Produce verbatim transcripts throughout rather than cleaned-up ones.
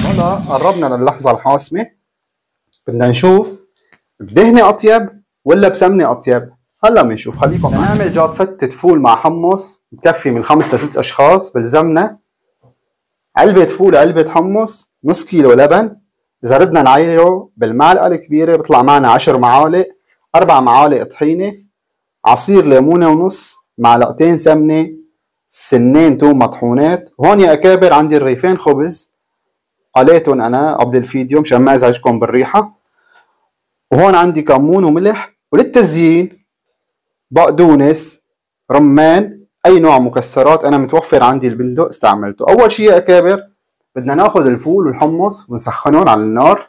هلا قربنا للحظة الحاسمة. بدنا نشوف بدهنة أطيب ولا بسمنة أطيب؟ هلا بنشوف. خليكم معي. نعمل جاد فتة فول مع حمص بكفي من خمس لست أشخاص. بلزمنا علبة فول، علبة حمص، نص كيلو لبن. إذا بدنا نعيره بالمعلقة الكبيرة بيطلع معنا عشر معالق، أربع معالق طحينة، عصير ليمونة ونص، معلقتين سمنة، سنين توم مطحونات. هون يا أكابر عندي رغيفين خبز قليتهم أنا قبل الفيديو مشان ما أزعجكم بالريحة. وهون عندي كمون وملح. وللتزيين بقدونس، رمان، أي نوع مكسرات أنا متوفر عندي البندق استعملته. أول شيء يا أكابر بدنا ناخذ الفول والحمص ونسخنهم على النار.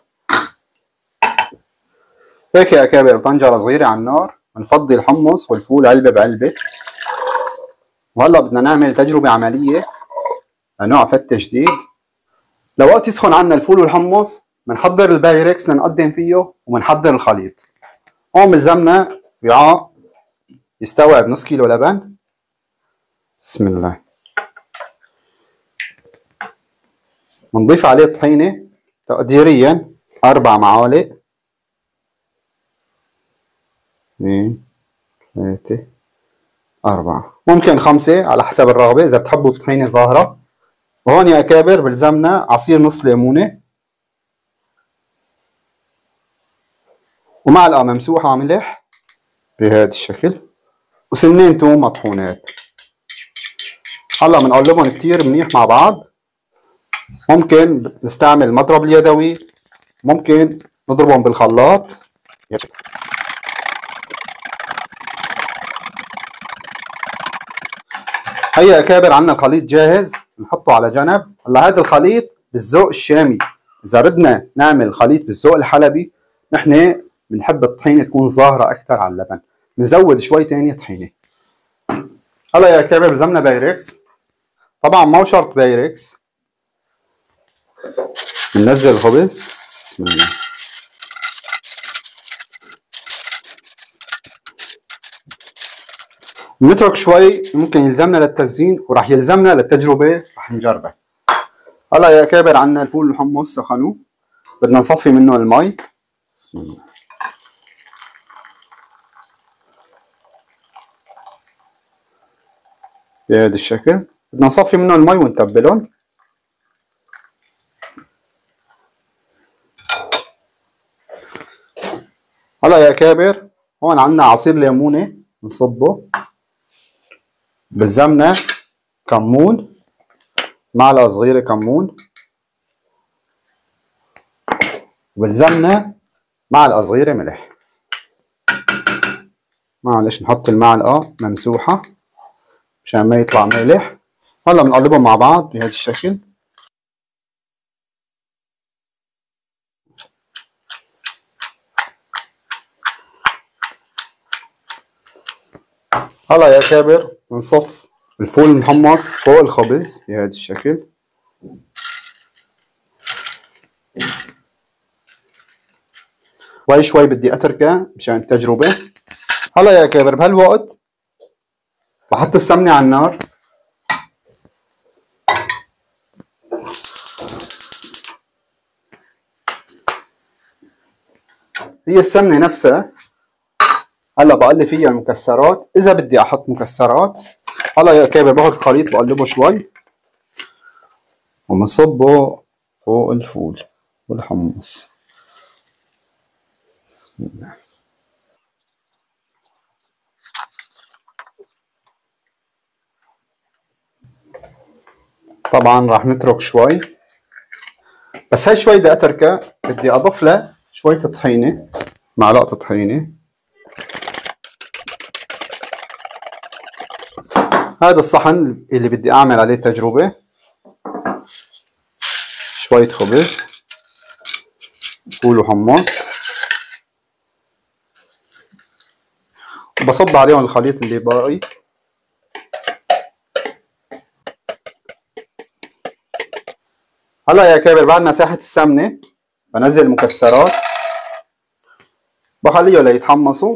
هيك يا أكابر بطنجرة صغيرة على النار بنفضي الحمص والفول علبة بعلبة. وهلا بدنا نعمل تجربة عملية لنوع فتة جديد. لوقت يسخن عنا الفول والحمص بنحضر البايركس لنقدم فيه وبنحضر الخليط. هون بلزمنا وعاء يستوعب نص كيلو لبن. بسم الله. بنضيف عليه طحينة تقديريا أربع معالق، اثنين ثلاثة أربعة، ممكن خمسة على حسب الرغبة إذا بتحبوا الطحينة ظاهرة. وهون يا أكابر بلزمنا عصير نص ليمونة ومعلقة ممسوحة ملح بهذا الشكل وسنين توم مطحونات. هلا بنقلبهم كتير منيح مع بعض. ممكن نستعمل المضرب اليدوي، ممكن نضربهم بالخلاط. هيا يا كابر عنا الخليط جاهز نحطه على جنب. هلا هذا الخليط بالذوق الشامي. اذا بدنا نعمل خليط بالذوق الحلبي نحن بنحب الطحينه تكون ظاهره اكثر على اللبن، بنزود شوي ثانيه طحينه. هلا يا كابر بلزمنا بايركس. طبعا ما شرط بايركس. بننزل الخبز. بسم الله. بنترك شوي ممكن يلزمنا للتزيين وراح يلزمنا للتجربه راح نجربها. هلا يا كابر عنا الفول والحمص سخنوا. بدنا نصفي منه المي. بسم الله. بهذا الشكل بدنا نصفي منه المي ونتبلهم. هلا يا كابر هون عنا عصير ليمونة نصبه. بلزمنا كمون، معلقة صغيرة كمون. وبلزمنا معلقة صغيرة ملح. معلش نحط المعلقة ممسوحة مشان ما يطلع مالح. هلا بنقلبهم مع بعض بهذا الشكل. هلا يا كابر بنصف الفول المحمص فوق الخبز بهذا الشكل. شوي شوي بدي اتركه مشان التجربة. هلا يا كابر بهالوقت بحط السمنة على النار. هي السمنة نفسها. هلا بقلب فيها المكسرات اذا بدي احط مكسرات. هلا يا كابر باخذ الخليط بقلبه شوي وبنصبه فوق الفول والحمص. بسم الله. طبعا راح نترك شوي، بس هاي شوي بدي اتركها. بدي اضيف له شوية طحينة، معلقة طحينة. هذا الصحن اللي بدي اعمل عليه تجربة. شوية خبز، فول وحمص، وبصب عليهم الخليط اللي باقي. هلا يا كابر بعد ما ساحت السمنة بنزل المكسرات بخليه ليتحمصوا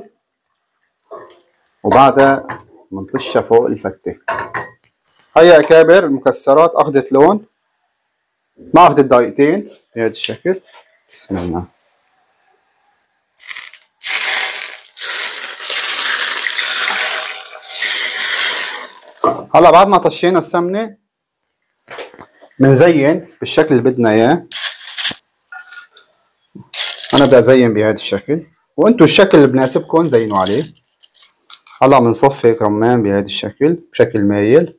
وبعدها بنطشها فوق الفتة. هيا يا كابر المكسرات اخذت لون. ما اخذت دقيقتين بهذا الشكل. بسم الله. هلا بعد ما طشينا السمنه بنزين بالشكل اللي بدنا اياه. انا بدي ازين بهذا الشكل وانتم الشكل اللي بناسبكم زينوا عليه. هلا بنصفي رمان بهذا الشكل بشكل مايل.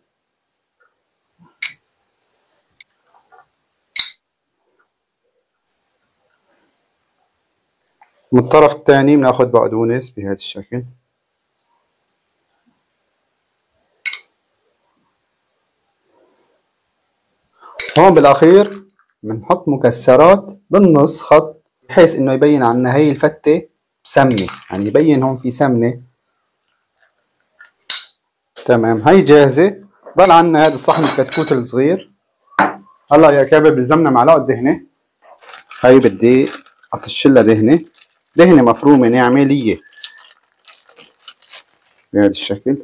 من الطرف الثاني بناخذ بقدونس بهذا الشكل. هون بالاخير بنحط مكسرات بالنص خط بحيث انه يبين عنا هي الفتة بسمنة، يعني يبين هون في سمنة. تمام، هي جاهزة. ضل عنا هذا الصحن الكتكوت الصغير. هلا يا كابر بلزمنا معلقة دهنة. هي بدي اطشلها دهنة، دهنة مفرومة ناعمة لية بهذا الشكل.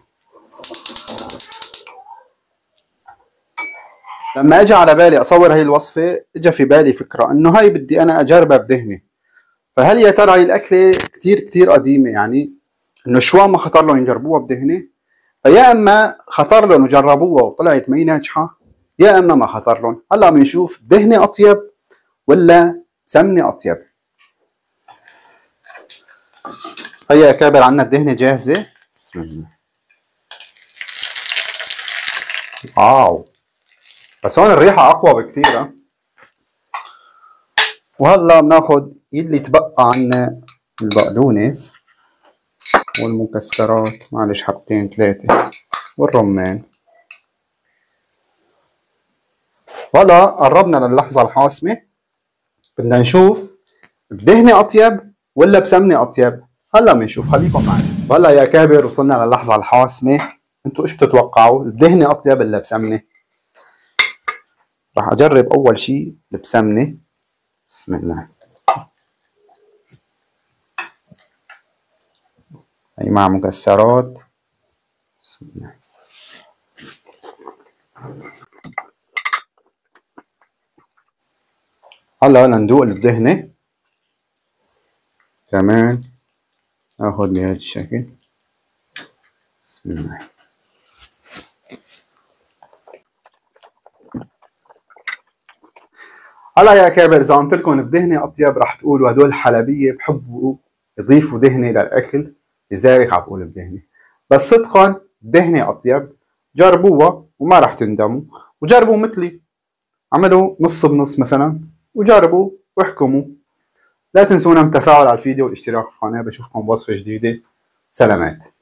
لما اجى على بالي اصور هي الوصفة اجى في بالي فكرة انه هاي بدي انا اجربها بدهنة. فهل يا ترى هي الاكلة كتير كتير قديمة، يعني انه شو ما خطر لهم يجربوها بدهنة؟ فيا اما خطر لهم وجربوها وطلعت ما هي ناجحة، يا اما ما خطر لهم. هلا بنشوف دهنة اطيب ولا سمنة اطيب. هيا يا كابر عنا الدهنة جاهزة. بسم الله. واو، بس هون الريحة اقوى بكثير. وهلا بناخذ اللي تبقى عنا البقدونس والمكسرات، معلش حبتين ثلاثة، والرمان. وهلا قربنا للحظة الحاسمة، بدنا نشوف بدهنة أطيب ولا بسمنة أطيب. هلا بنشوف، خليكم معي. وهلا يا كابر وصلنا للحظة الحاسمة، انتوا ايش بتتوقعوا؟ الدهنة أطيب ولا بسمنة؟ راح أجرب أول شيء بسمنة. بسم الله. هي مع مكسرات. بسم الله. هلا هلا ندوق الدهنة كمان. اخذ بهذا الشكل. بسم الله. هلا يا كابر اذا قلت لكم الدهنة اطيب راح تقولوا هدول حلبية بحبوا يضيفوا دهنة للاكل، لذلك عم بقول بدهنة. بس صدقا الدهنة اطيب. جربوها وما راح تندموا، وجربوا مثلي، عملوا نص بنص مثلا وجربوا واحكموا. لا تنسونا من التفاعل على الفيديو والاشتراك في القناة. بشوفكم بوصفة جديدة. سلامات.